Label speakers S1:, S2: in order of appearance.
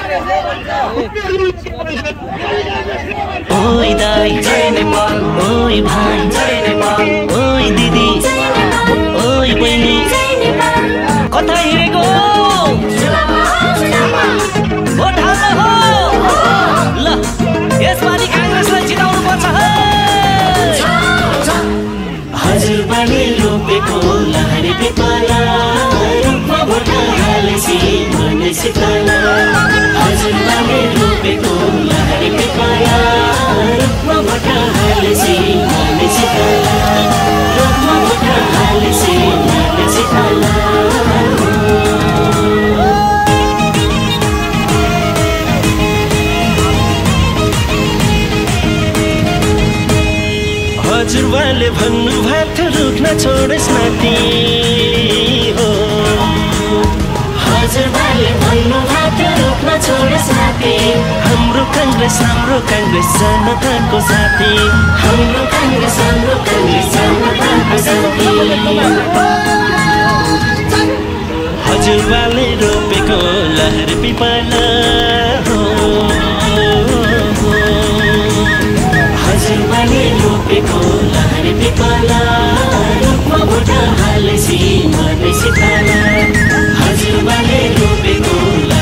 S1: ओइ दाइ जय नेपाल ओइ भाइ जय नेपाल ओइ दिदी ओइ बहिनी कता हिँडेको भोट हाल्न हो ल यसपालि कांग्रेसलाई जिताउनु पर्छ हजुरबाले रोपेको लहरी पिपला रुखमा भोट हालेपछि भन्ने सिकाला हजुरबाले रोपेको लहरी पिपला रुखमा भोट हालेपछि भन्ने सिकाला रुखमा भोट हालेपछि भन्ने सिकाला हजुरबाले भन्नुभएको रुख्न छोडेस् नाति हो हजुरबाले भन्नुभएको रुख्न छोडेस् नाति हाम्रो कांग्रेस जनताको साथी हाम्रो कांग्रेस जनताको साथी हजुरबाले रोपेको लहर पिपला हो हजुरबाले रोपेको लहरी पिपला रुखमा भोट हालेपछि मर्दै सिकाला हजुरबाले रोपेको